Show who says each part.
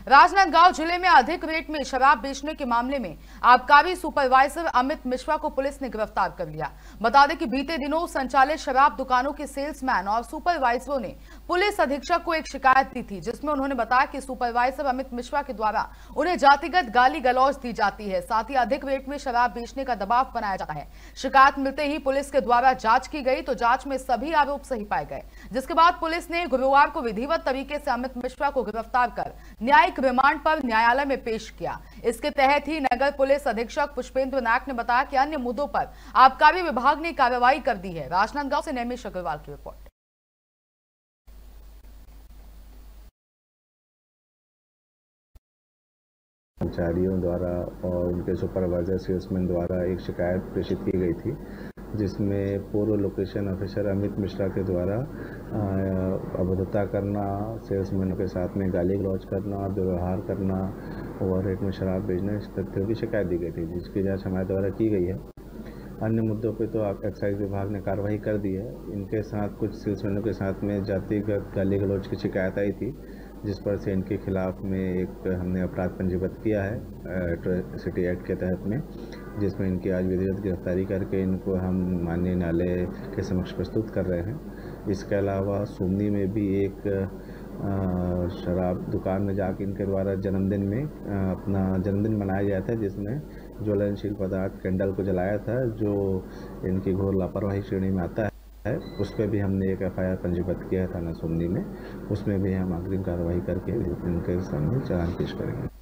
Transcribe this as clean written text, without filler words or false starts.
Speaker 1: राजनांदगांव जिले में अधिक रेट में शराब बेचने के मामले में आबकारी सुपरवाइजर अमित मिश्रा को पुलिस ने गिरफ्तार कर लिया। बता दें कि बीते दिनों संचालित शराब दुकानों के सेल्समैन और सुपरवाइजरों ने पुलिस अधीक्षक को एक शिकायत दी थी, जिसमें उन्होंने बताया कि सुपरवाइजर अमित मिश्रा के द्वारा उन्हें जातिगत गाली गलौज दी जाती है, साथ ही अधिक रेट में शराब बेचने का दबाव बनाया जाता है। शिकायत मिलते ही पुलिस के द्वारा जांच की गई तो जांच में सभी आरोप सही पाए गए, जिसके बाद पुलिस ने गुरुवार को विधिवत तरीके से अमित मिश्रा को गिरफ्तार कर न्यायिक रिमांड पर न्यायालय में पेश किया। इसके तहत ही नगर पुलिस अधीक्षक पुष्पेंद्र नायक ने बताया कि अन्य मुद्दों पर आबकारी विभाग ने कार्रवाई कर दी है। राजनांदगांव से नैमिष अग्रवाल की रिपोर्ट।
Speaker 2: कर्मचारियों द्वारा और उनके सुपरवाइजर सेल्समैन द्वारा एक शिकायत प्रेषित की गई थी, जिसमें पूर्व लोकेशन ऑफिसर अमित मिश्रा के द्वारा अभद्रता करना, सेल्समैनों के साथ में गाली गलौज करना, दुर्व्यवहार करना, ओवर रेट में शराब बेचना, इस तथ्यों की शिकायत दी गई थी, जिसकी जांच हमारे द्वारा की गई है। अन्य मुद्दों पे तो एक्साइज विभाग ने कार्रवाई कर दी है। इनके साथ कुछ सेल्समैनों के साथ में जातिगत गाली गलौज की शिकायत आई थी, जिस पर से इनके खिलाफ में एक हमने अपराध पंजीबद्ध किया है एट्रॉसिटी एक्ट के तहत में, जिसमें इनकी आज विधिवत गिरफ्तारी करके इनको हम माननीय न्यायालय के समक्ष प्रस्तुत कर रहे हैं। इसके अलावा सोमनी में भी एक शराब दुकान में जाकर इनके द्वारा जन्मदिन में अपना जन्मदिन मनाया गया था, जिसमें ज्वलनशील पदार्थ कैंडल को जलाया था, जो इनकी घोर लापरवाही श्रेणी में आता है। उस पर भी हमने एक FIR पंजीबद्ध किया है थाना सोमनी में। उसमें भी हम अग्रिम कार्रवाई करके इनके सामने चालान पेश करेंगे।